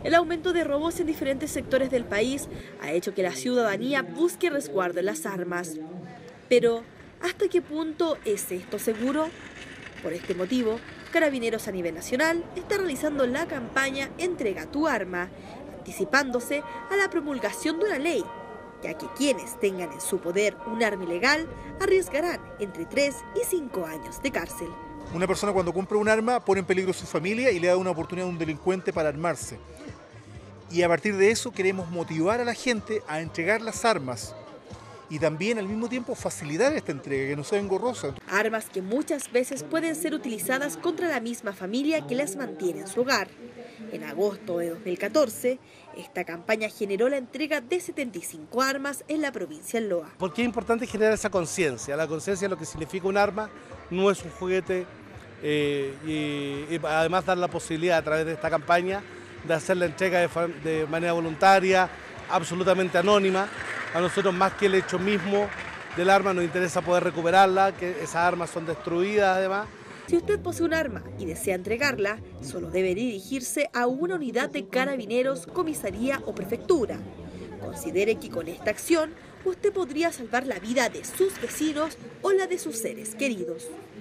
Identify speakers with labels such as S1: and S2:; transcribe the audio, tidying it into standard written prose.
S1: El aumento de robos en diferentes sectores del país ha hecho que la ciudadanía busque resguardo en las armas. Pero, ¿hasta qué punto es esto seguro? Por este motivo, Carabineros a nivel nacional está realizando la campaña Entrega tu arma, anticipándose a la promulgación de una ley, ya que quienes tengan en su poder un arma ilegal arriesgarán entre 3 y 5 años de cárcel.
S2: Una persona cuando compra un arma pone en peligro a su familia y le da una oportunidad a un delincuente para armarse. Y a partir de eso queremos motivar a la gente a entregar las armas y también al mismo tiempo facilitar esta entrega, que no sea engorrosa.
S1: Armas que muchas veces pueden ser utilizadas contra la misma familia que las mantiene en su hogar. En agosto de 2014, esta campaña generó la entrega de 75 armas en la provincia de Loa.
S3: ¿Por qué es importante generar esa conciencia? La conciencia de lo que significa un arma, no es un juguete, y además dar la posibilidad a través de esta campaña de hacer la entrega de manera voluntaria, absolutamente anónima. A nosotros, más que el hecho mismo del arma, nos interesa poder recuperarla, que esas armas son destruidas además.
S1: Si usted posee un arma y desea entregarla, solo debe dirigirse a una unidad de Carabineros, comisaría o prefectura. Considere que con esta acción usted podría salvar la vida de sus vecinos o la de sus seres queridos.